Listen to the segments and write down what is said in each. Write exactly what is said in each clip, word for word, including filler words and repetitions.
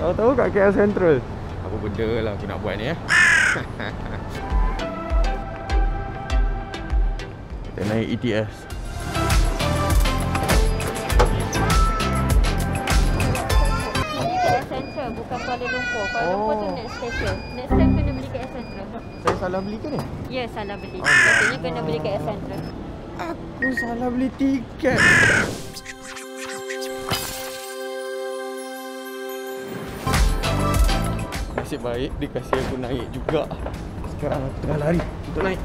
Tahu-tahu kat K L Central. Apa benda lah aku nak buat ni eh. Kita naik E T S. Ini K L Central, bukan Kuala Lumpur. Kuala Lumpur tu next station. Next time kena beli K L Central. Saya salah beli ke ni? Ya, salah beli. Maksudnya kena beli K L Central. Aku salah beli tiket. Nasib baik dia kasih aku naik juga. Sekarang aku tengah lari untuk naik.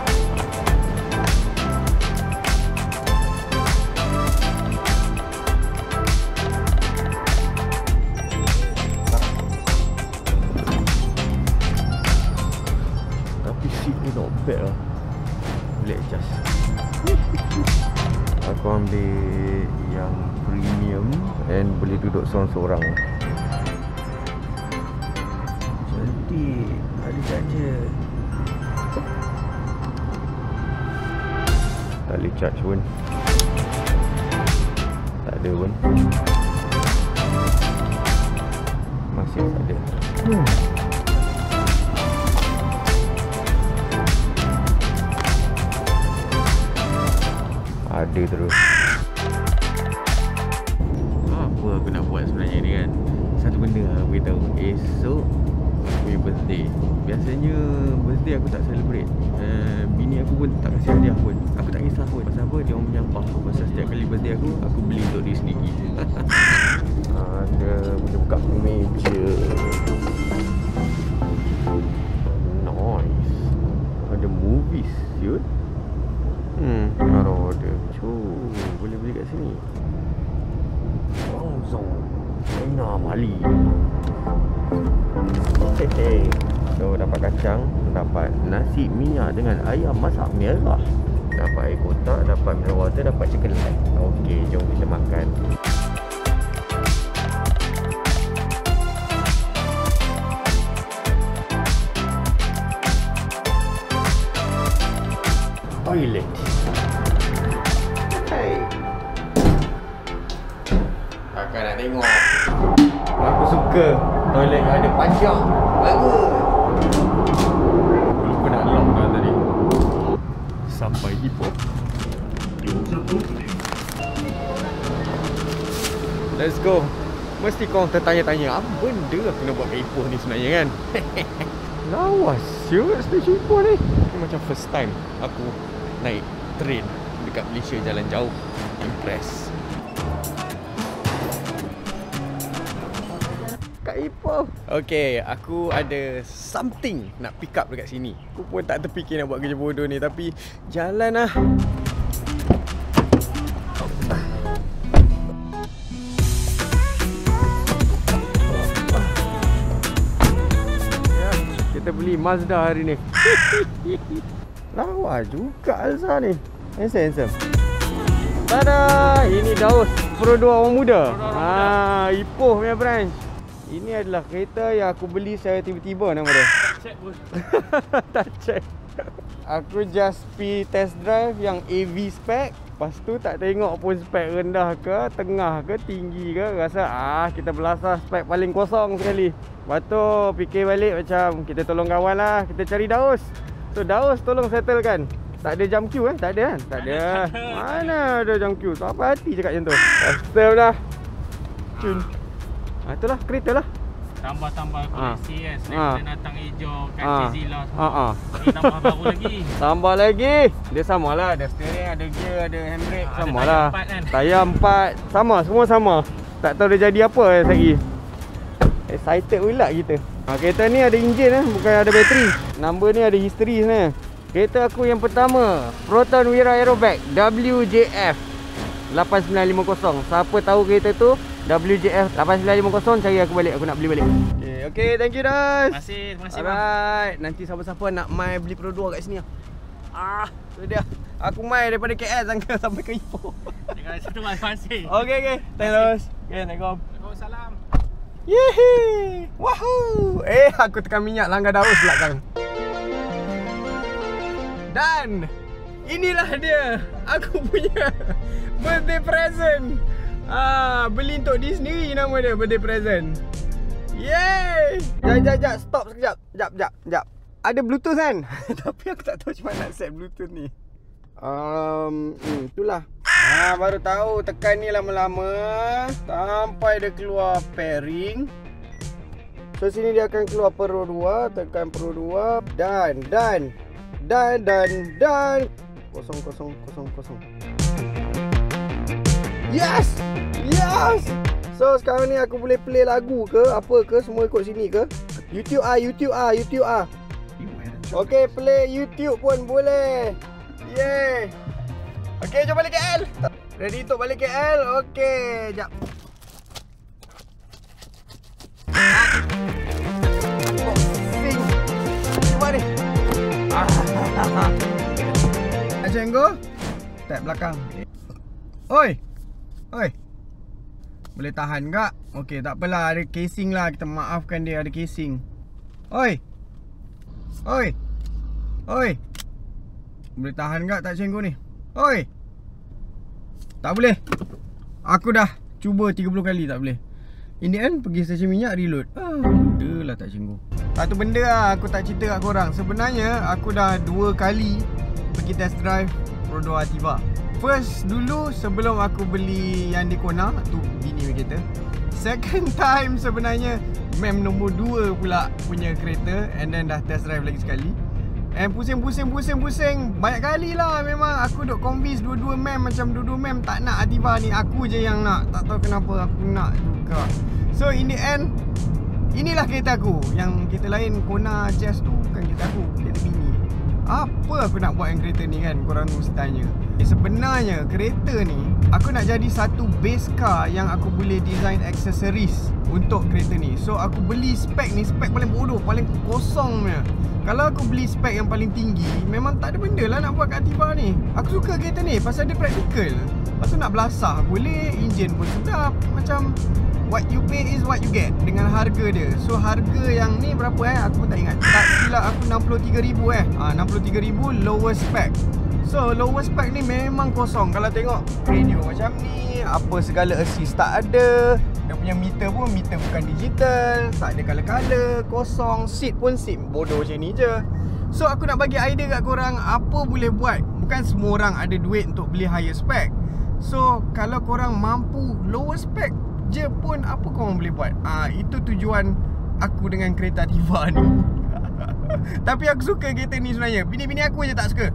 Tapi seat dia not bad lah. Boleh adjust. Aku ambil yang premium and boleh duduk seorang-seorang. Cantik, ada charger. Tak boleh charge pun. Tak ada pun. Masih tak ada. hmm. Ada terus. Apa aku nak buat sebenarnya ni kan? Satu benda lah aku beritahu. Esok aku punya birthday. Biasanya birthday aku tak celebrate. uh, Bini aku pun tak kasih hadiah pun. Aku tak kisah pun. Pasal apa? Dia orang menyampah. Pasal setiap kali birthday aku, aku beli untuk dia sendiri. Ada boleh buka meja. Nice. Ada movies, siut. Hmm, taruh ada. Cuh, boleh beli kat sini. Langsung China Mali. Hehe. So dapat kacang, dapat nasi minyak dengan ayam masak merah. Dapat air kotak, dapat mineral water, dapat chicken leg. Okey, jom kita makan. Toilet. Hey. Kakak nak tengok. Aku suka toilet yang ada panjang. Bagus. Lupa nak lock dah tadi. Sampai Ipoh. Let's go. Mesti korang tertanya-tanya, apa benda aku nak buat kat Ipoh ni sebenarnya kan? Lawas siut stesen Ipoh ni. Ini macam first time aku naik train dekat Malaysia jalan jauh. Impress. Kat Ipoh. Okay, aku ada something nak pick up dekat sini. Aku pun tak terfikir nak buat kerja bodoh ni, tapi jalan lah. Kita beli Mazda hari ni. Lawa juga Alza ni. Handsome, handsome. Tada! Ini Daus Pro dua orang muda. Ha, Ipoh punya branch. Ini adalah kereta yang aku beli secara tiba-tiba nama dia. Tak check pun. Tak check. Aku just pergi test drive yang A V spec. Lepas tu tak tengok pun spek rendah ke, tengah ke, tinggi ke. Rasa ah kita belasah spek paling kosong sekali. Lepas tu fikir balik macam kita tolong kawan lah, kita cari Daus. So Daus tolong settlekan. Tak ada jam queue eh? Tak ada kan? Tak ada. Mana ada jam queue? So apa hati cakap macam tu? Custom lah. Cun. Ha, itulah kereta lah. Tambah-tambah koleksi ha. kan. Selain ha. datang hijau, kaca ha. Zilla semua. Ha, ha. Ini tambah baru lagi. Tambah lagi. Dia samalah. Ada steering, ada gear, ada handbrake. Ha, samalah. Tayar empat kan? Tayar empat. Sama, semua sama. Tak tahu dia jadi apa lagi. Excited pula kita. Ha, kereta ni ada enjin eh, bukan ada bateri. Number ni ada history sebenarnya. Kereta aku yang pertama, Proton Wira Aerobag W J F lapan sembilan lima kosong. Siapa tahu kereta tu W J F lapan sembilan lima kosong, cari aku balik. Aku nak beli balik. Okay, okay, thank you guys. Terima kasih, terima kasih. Alright, bang. Nanti siapa-siapa nak mai beli Pro dua kat sini. Ah, tu dia. Aku mai daripada K L sangka sampai ke Ipoh. Dengan situ mas fancy. Okay, okay. Thanks. Okay, Assalamualaikum. Waalaikumsalam. Yeay! Wahoo! Eh, aku tekan minyak langgar Daus belakang. Dan inilah dia, aku punya birthday present. Ah, beli untuk diri sendiri nama dia, birthday present. Yeay! Jap, jap, jap. Stop sekejap. Jap, jap, jap. Ada Bluetooth kan? Tapi aku tak tahu macam mana nak set Bluetooth ni. Um, hmm, itulah. Ha, baru tahu tekan ni lama-lama sampai dia keluar pairing. So sini dia akan keluar Pro dua, tekan Pro dua dan dan dan dan dan kosong kosong kosong kosong. Yes! Yes! So sekarang ni aku boleh play lagu ke apa ke, semua ikut sini ke? YouTube ah, YouTube ah, YouTube ah. Okay, play YouTube pun boleh. Yeay. Okay, jom balik K L. Ready untuk balik K L? Okay, jap. Sing. Cuba ni. Macam go. Tap belakang. Oi. Oi. Boleh tahan tak? Okay, tak apalah. Ada casing lah. Kita maafkan dia ada casing. Oi. Oi. Oi. Boleh tahan tak tak cenggu ni? Oi. Tak boleh. Aku dah cuba tiga puluh kali tak boleh. In the end pergi stesen minyak reload. Ah, benda lah tak cenggu. Satu benda lah aku tak cerita kat korang. Sebenarnya aku dah dua kali pergi test drive Pro dua Ativa. First dulu sebelum aku beli yang di Kona, tu bini kereta. Second time sebenarnya mem nombor dua pula punya kereta, and then dah test drive lagi sekali. And pusing-pusing-pusing-pusing banyak kali lah. Memang aku duk convince dua-dua mem, macam dua-dua mem tak nak Ativa ni. Aku je yang nak. Tak tahu kenapa aku nak juga. So in the end, inilah kereta aku. Yang kereta lain Kona Jazz tu bukan kereta aku, kereta bini. Apa aku nak buat yang kereta ni kan, korang mesti tanya. eh, Sebenarnya kereta ni aku nak jadi satu base car yang aku boleh design accessories untuk kereta ni. So aku beli spek ni, spek paling bodoh, paling kosong punya. Kalau aku beli spek yang paling tinggi, memang tak ada benda lah nak buat kat Ativa ni. Aku suka kereta ni pasal dia praktikal. Lepas tu nak belasah boleh, enjin pun sedap. Macam what you pay is what you get dengan harga dia. So harga yang ni berapa eh? Aku pun tak ingat. Tak silap aku enam puluh tiga ribu eh. ha, enam puluh tiga ribu lower spec. So lower spec ni memang kosong. Kalau tengok radio macam ni, apa segala assist tak ada. Dia punya meter pun meter bukan digital, tak ada color-color, kosong. Seat pun seat bodoh macam ni je. So aku nak bagi idea kat korang apa boleh buat. Bukan semua orang ada duit untuk beli higher spec. So kalau korang mampu lower spec je pun, apa korang boleh buat. Ah, itu tujuan aku dengan kereta Ativa ni. Tapi aku suka kereta ni sebenarnya. Bini-bini aku je tak suka.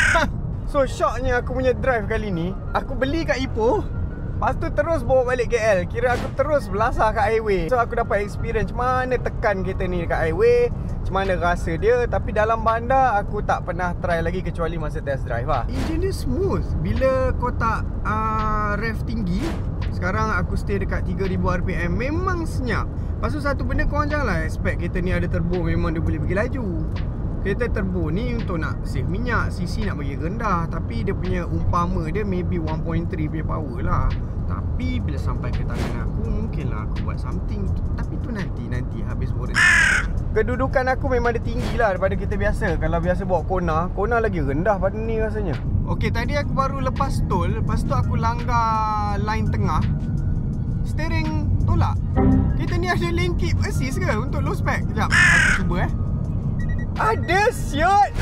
So shocknya aku punya drive kali ni, aku beli kat Ipoh, lepas tu terus bawa balik K L. Kira aku terus belasah kat highway. So aku dapat experience macam mana tekan kereta ni dekat highway, macam mana rasa dia. Tapi dalam bandar aku tak pernah try lagi kecuali masa test drive lah. Engine dia smooth. Bila kau tak uh, rev tinggi, sekarang aku stay dekat tiga ribu R P M, memang senyap. Lepas tu satu benda korang janganlah expect kereta ni ada turbo memang dia boleh pergi laju. Kereta turbo ni untuk nak save minyak, C C nak bagi rendah. Tapi dia punya umpama dia maybe one point three punya power lah. Tapi bila sampai ke tangan aku, mungkinlah aku buat something. Tapi tu nanti-nanti habis warranty. Kedudukan aku memang dia tinggi lah daripada kita biasa. Kalau biasa bawa Kona, Kona lagi rendah pada ni rasanya. Ok, tadi aku baru lepas tol. Lepas tu aku langgar line tengah, steering tolak. Kita ni ada lane keep assist ke untuk low spec? Sekejap, aku cuba eh. Ada siot.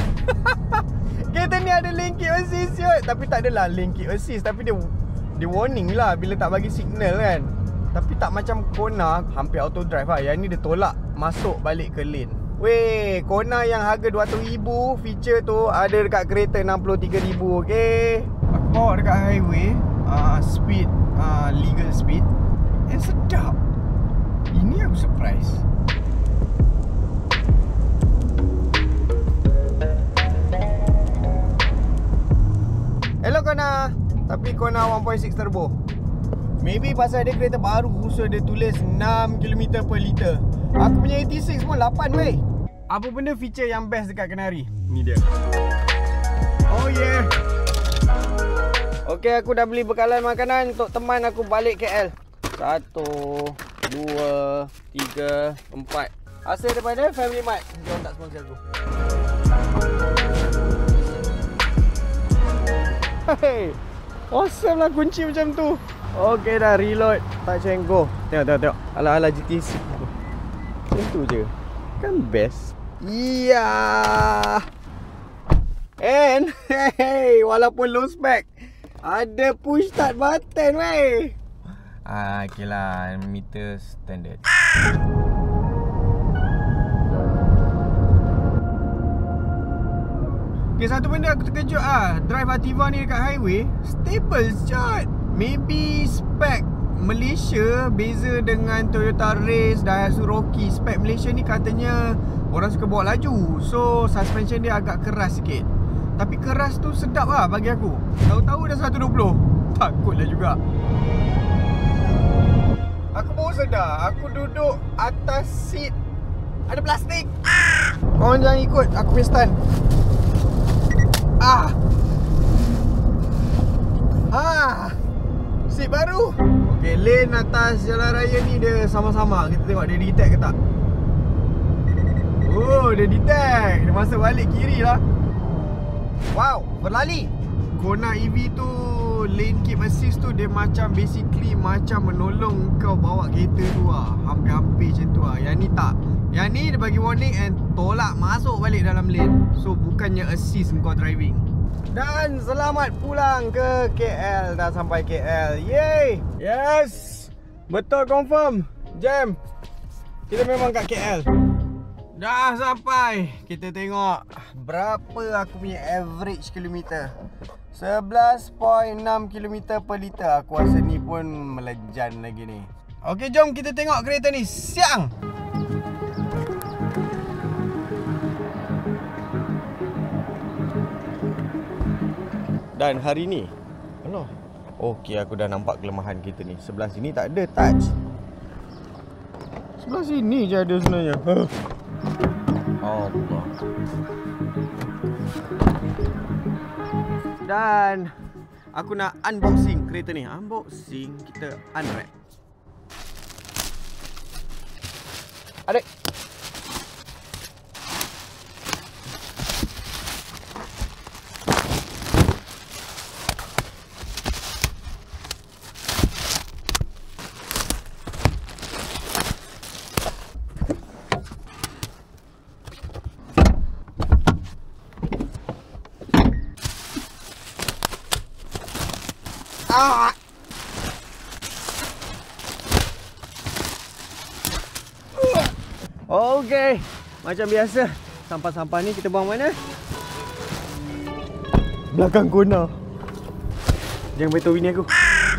Kereta ni ada lane keep assist siot. Tapi tak adalah lane keep assist, tapi dia dia warning lah bila tak bagi signal kan. Tapi tak macam Kona hampir auto drive lah. Yang ni dia tolak masuk balik ke lane. Weh, Kona yang harga dua ratus ribu, feature tu ada dekat kereta enam puluh tiga ribu. Okay, aku bawa dekat highway, uh, speed uh, legal speed, and sedap. Ini aku surprise. Hello Kona. Tapi Kona one point six turbo. Maybe pasal dia kereta baru, so dia tulis enam kilometer per liter. Aku punya eighty-six pun lapan weh. Apa benda feature yang best dekat Kenari? Ni dia. Oh yeah. Okay, aku dah beli bekalan makanan untuk teman aku balik K L. Satu, dua, tiga, empat. Hasil daripada Family Mart. Jangan tak sponsor aku. Hey, awesome lah kunci macam tu. Okay dah reload. Tak cenggo. Tengok tengok tengok. Ala-ala G T C. Macam tu je. Kan best. Iya. And hey, walaupun low spec, ada push start button weh. Ah, okay lah, meter standard. Okay, satu benda aku terkejut ah, drive Ativa ni dekat highway stable je. Maybe spec Malaysia beza dengan Toyota Race, Daihatsu Rocky. Spec Malaysia ni katanya orang suka bawa laju, so suspension dia agak keras sikit. Tapi keras tu sedap lah bagi aku. Tahu-tahu dah seratus dua puluh. Takutlah juga. Aku baru sedar, aku duduk atas seat ada plastik. Ah! Korang jangan ikut aku punya stand. Ah. Ah. Seat baru. Okay, lane atas jalan raya ni dia sama-sama. Kita tengok dia detect ke tak. Oh, dia detect. Dia masuk balik kiri lah. Wow, berlali. Kona E V tu, lane keep assist tu, dia macam basically macam menolong kau bawa kereta tu lah. Hampir-hampir macam tu lah. Yang ni tak. Yang ni dia bagi warning and tolak masuk balik dalam lane. So bukannya assist kau driving. Dan selamat pulang ke K L. Dah sampai K L. Yeay. Yes. Betul confirm. Jam. Kita memang kat K L. Dah sampai. Kita tengok berapa aku punya average kilometer. sebelas perpuluhan enam kilometer per liter. Aku rasa ni pun melejan lagi ni. Okey, jom kita tengok kereta ni siang. Dan hari ni, alah, okey, aku dah nampak kelemahan kita ni. Sebelah sini tak ada touch. Sebelah sini je ada sebenarnya. Allah. Dan aku nak unboxing kereta ni. Unboxing, kita unwrap. Adik. Ah. Okey, macam biasa, sampah-sampah ni kita buang mana? Belakang kona. Jangan beritahu bini aku.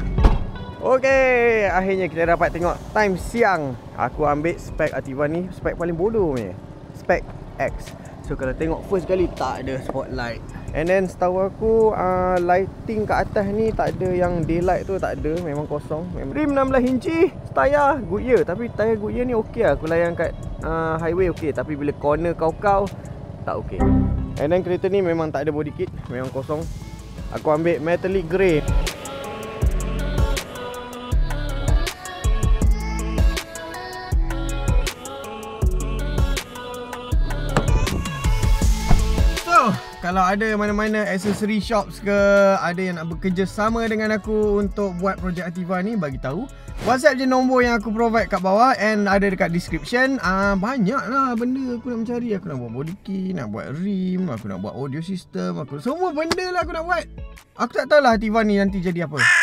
Okey, akhirnya kita dapat tengok time siang. Aku ambil spek Ativa ni, spek paling bodoh punya. Spek X. So kalau tengok first kali tak ada spotlight. And then setahu aku uh, lighting kat atas ni tak ada, yang daylight tu tak ada, memang kosong. Rim enam belas inci, tayar Goodyear. Tapi tayar Goodyear ni okey lah, aku layan kat uh, highway okey. Tapi bila corner kau-kau tak okey. And then kereta ni memang tak ada body kit, memang kosong. Aku ambil metallic grey. Kalau ada mana-mana accessory shops ke, ada yang nak bekerja sama dengan aku untuk buat projek Ativa ni, bagi tahu. WhatsApp je nombor yang aku provide kat bawah and ada dekat description. Ah, banyak lah benda aku nak mencari. Aku nak buat body kit, nak buat rim, aku nak buat audio system, aku semua benda lah aku nak buat. Aku tak tahulah Ativa ni nanti jadi apa.